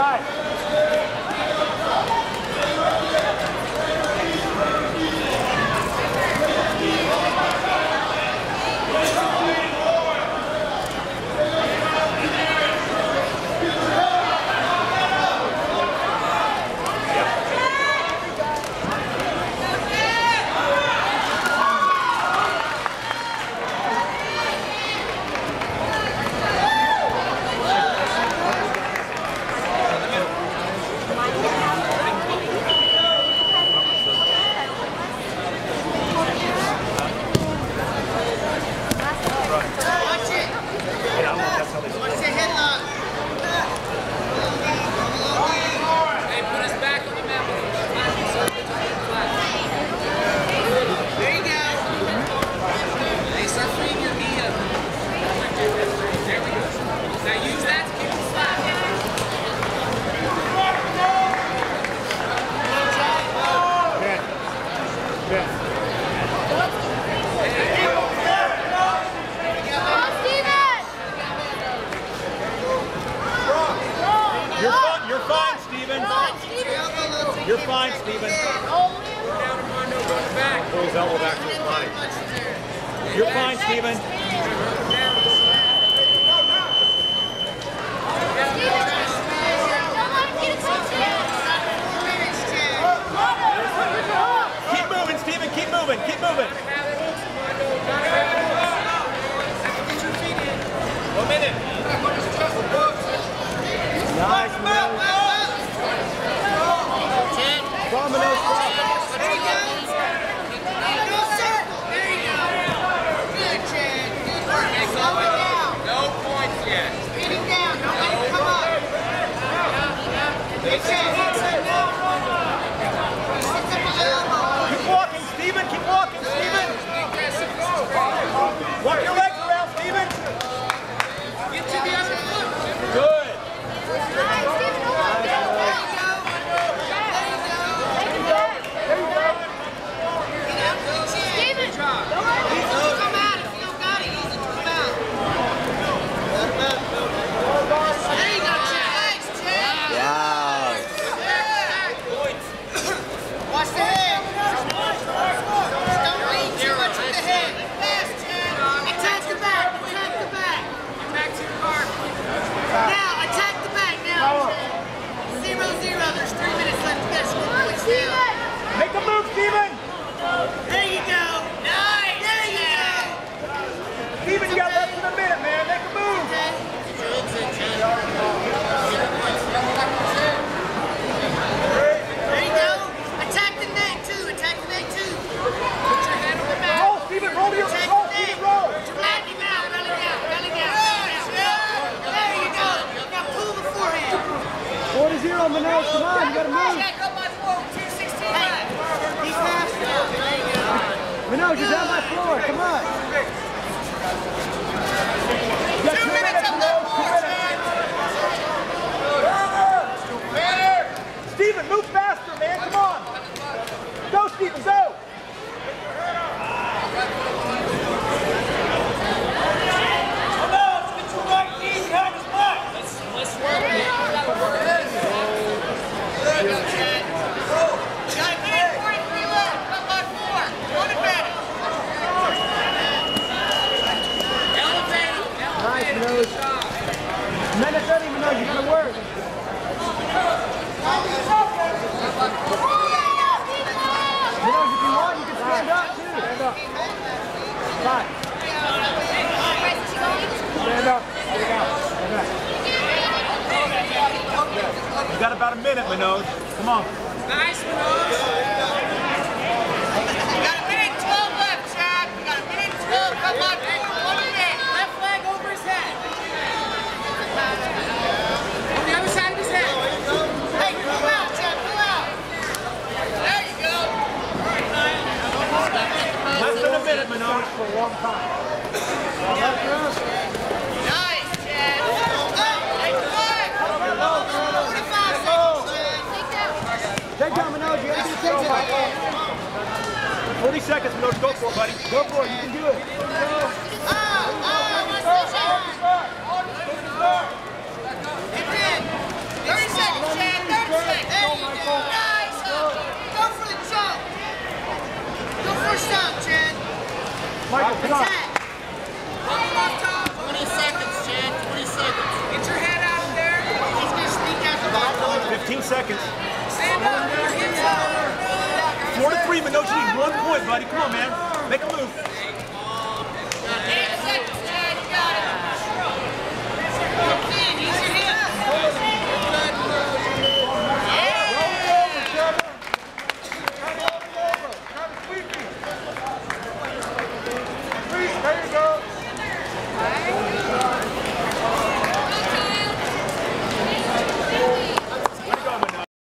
You're fine, Steven. Pull his elbow back to his body. You're fine, Steven. Keep moving, Steven. Keep moving. Keep moving. 1 minute. Nice move. Dominoes. There you go. Go circle. There you go. Good, Chad. Good work. Slow it down. No points yet. Speed him down. Don't let him come up. Good, Chad. Keep walking, Steven. Keep walking, Steven. Walk your legs around, Steven. Get to the other foot. Good. Make a move, Steven! There you go! Nice! There you go! Steven, you got less than a minute, man. Make a move! There you go! Attack the neck, too! Attack the neck, too! Put your head on the mat! Roll, Steven! Roll to your roll! Steven, roll! Flatten him out! Belly down! Belly down! There you go! Now pull the forehand! 40-0 Manoj, come on! You gotta move! Manoj, you're down my floor. Come on. You got 2 minutes, Manoj. 2 minutes. Steven, move faster, man. Come on. Go, Steven, go. Come on, let's get your right knee behind his butt. Let's work it. There you go, Chad. Minute 30, Manoj, you gotta work. Manoj, if you want, you can stand up too. Stand up. Fine. Stand up. There you go. You got about a minute, Manoj. Come on. Nice, Manoj. You got a minute 12 left, Chad. You got a minute 12. Come on, man. 1 minute. Left leg over his head. On the other side of his head. Hey, pull out, Chad, pull out. There you go. Less than a minute, Manoj, for a long time. Nice, Chad. Hey, good. 45 seconds, Chad. Take down, Manoj. You gotta do a takedown. 40 seconds, Manoj. Go for it, buddy. Go for it. You can do it. Get in. 30 seconds. Michael, come on. Attack. 20 seconds, Chad. 20 seconds. Get your head out of there. He's going to sneak out the back. 15 seconds. Stand up. Your hips up. 4 to 3, but no, you need 1 point, buddy. Come on, man. Make a move.